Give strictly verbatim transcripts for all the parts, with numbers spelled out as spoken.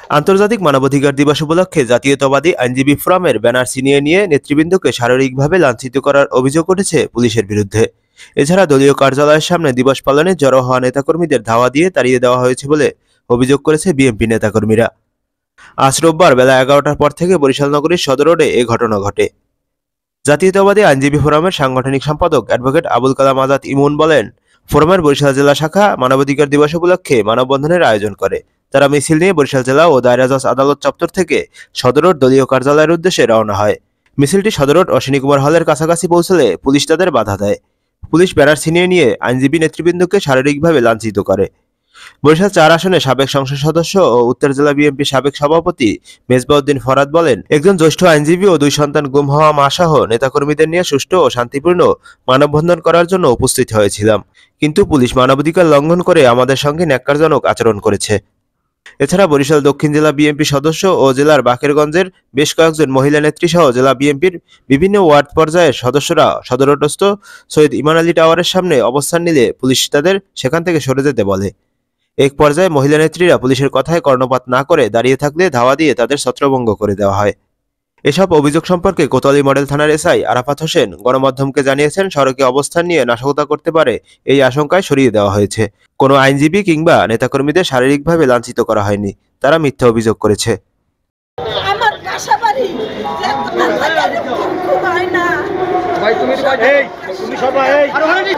আন্তর্জাতিক মানবাধিকার দিবস উপলক্ষে জাতীয়তাবাদী আইনজীবী ফোরামের ব্যানার ছিনিয়ে নিয়ে নেতৃবৃন্দকে শারীরিকভাবে লাঞ্ছিত করার অভিযোগ উঠেছে পুলিশের বিরুদ্ধে। এছাড়া দলীয় কার্যালয়ের সামনে দিবস পালনে জড়ো হওয়া নেতাকর্মীদের ধাওয়া দিয়ে তাড়িয়ে দেওয়া হয়েছে বলে অভিযোগ করেছে বিএনপি নেতাকর্মীরা। আজ রোববার বেলা এগারোটার পর থেকে বরিশাল নগরীর সদর রোডে এ ঘটনা ঘটে। জাতীয়তাবাদী আইনজীবী ফোরামের সাংগঠনিক সম্পাদক অ্যাডভোকেট আবুল কালাম আজাদ ইমন বলেন, ফোরামের বরিশাল জেলা শাখা মানবাধিকার দিবস উপলক্ষে মানববন্ধনের আয়োজন করে। তারা মিছিল নিয়ে বরিশাল জেলা ও দায়রা জজ আদালত চত্বর থেকে সদর রোড দলীয় কার্যালয়ের উদ্দেশ্যে রওনা হয়। মিছিলটি সদর রোড অশ্বিনী কুমার হলের কাছাকাছি পৌঁছলে পুলিশ তাদের বাধা দেয়। পুলিশ ব্যানার ছিনিয়ে নিয়ে আইনজীবী নেতৃবৃন্দকে শারীরিকভাবে লাঞ্ছিত করে। বরিশাল চার আসনে সাবেক সংসদ সদস্য ও উত্তর জেলা বিএনপির সাবেক সভাপতি মেজবাউদ্দিন ফরাদ বলেন, একজন জ্যেষ্ঠ আইনজীবী ও দুই সন্তান গুম হওয়া মা সহ নেতাকর্মীদের নিয়ে সুষ্ঠু ও শান্তিপূর্ণ মানববন্ধন করার জন্য উপস্থিত হয়েছিলাম, কিন্তু পুলিশ মানবাধিকার লঙ্ঘন করে আমাদের সঙ্গে ন্যাক্কারজনক আচরণ করেছে। এছাড়া বরিশাল দক্ষিণ জেলা বিএনপি সদস্য ও জেলার বাকেরগঞ্জের বেশ কয়েকজন মহিলা নেত্রী সহ জেলা বিএনপির বিভিন্ন ওয়ার্ড পর্যায়ের সদস্যরা সদর রোডস্থ সৈয়দ ইমান আলী টাওয়ারের সামনে অবস্থান নিলে পুলিশ তাদের সেখান থেকে সরে যেতে বলে। এক পর্যায়ে মহিলা নেত্রীরা পুলিশের কথায় কর্ণপাত না করে দাঁড়িয়ে থাকলে ধাওয়া দিয়ে তাদের ছত্রভঙ্গ করে দেওয়া হয়। এসব অভিযোগ সম্পর্কে কোতোয়ালি মডেল থানার এসআই আরাফাত হোসেন গণমাধ্যমকে জানিয়েছেন, সড়কে অবস্থান নিয়ে নাশকতা করতে পারে এই আশঙ্কায় সরিয়ে দেওয়া হয়েছে। কোনো আইনজীবী কিংবা নেতাকর্মীদের শারীরিকভাবে লাঞ্ছিত করা হয়নি, তারা মিথ্যা অভিযোগ করেছে। আমার কাশাবাড়ি যে তোমার লাগে খুব হয় না ভাই, তুমি এই তুমি সবাই এই আর হয় না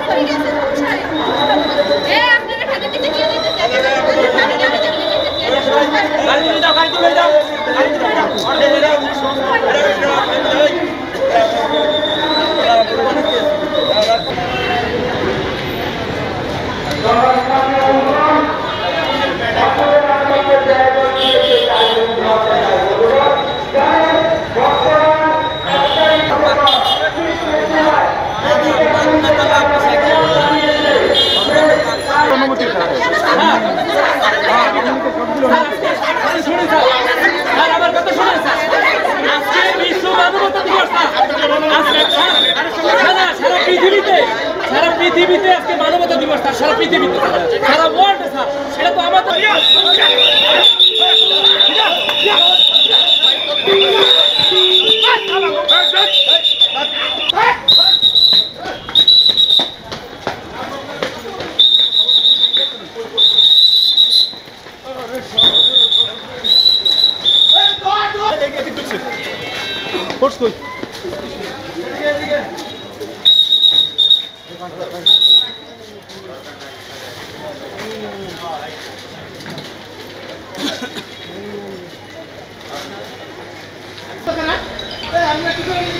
এ আপনারা টাকা দিতে কি দিতে গাড়ি দিতে দাও, গাড়ি দিতে দাও, গাড়ি দিতে দাও, অর্ডার দিতে দাও। সারা পৃথিবীতে আজকে মানবতা দিবস, সারা পৃথিবীতে সারা ওয়ার্ল্ড স্যার, সেটা তো আমাদের আমরা কি